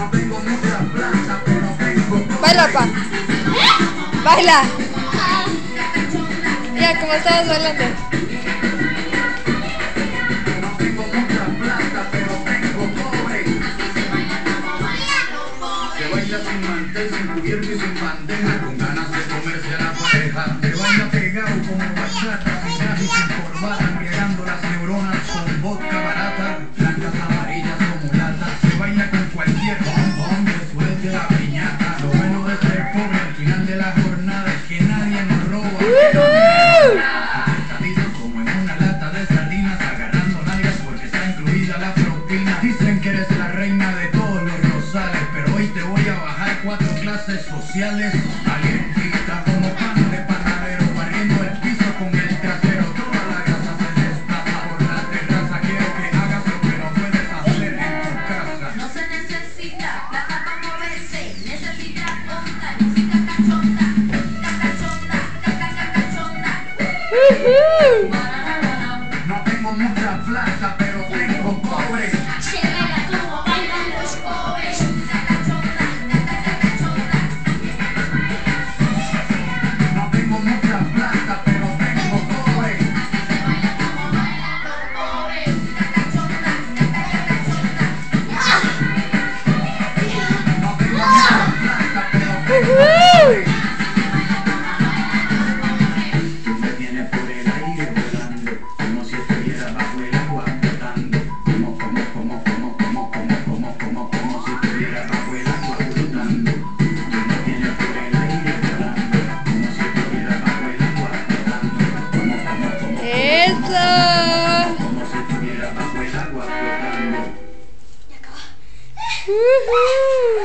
Baila, pa. Baila. Ya, como estabas bailando. Baila sin mantel, sin cubierto y sin bandeja, con ganas de comerse a la pareja. Se baila pegado como bachata, sin traje y sin corbata, embriagando las neuronas con vodka barata, blancas amarillas como latas. Se baila con cualquier bombón que suelte la piñata. Lo bueno de ser pobre al final de la jornada es que nadie nos roba. Sentaditos como en una lata de sardinas, agarrando nalgas porque está incluida la propina. Dicen que eres la reina de todos los rosales, pero hoy te voy a bajar 4 clases sociales. Calientita como pan de panadero, barriendo el piso con el trasero. Toda la grasa se desplaza por la terraza. Quiero que hagas lo que no puedes hacer en tu casa. No se necesita plata para moverse, necesita onda, música cachonda, cachonda, cachonda. No tengo mucha plata, pero tengo cobre. No tengo mucha plata, pero tengo cobre. No tengo mucha plata, pero tengo cobre. Tú me tienes por el aire volando, como si estuviera bajo el agua flotando. Como si estuviera bajo el agua flotando. Tú me tienes por el aire volando, como si estuviera bajo el agua flotando. Eso. Como si estuviera bajo el agua flotando. Woohoo.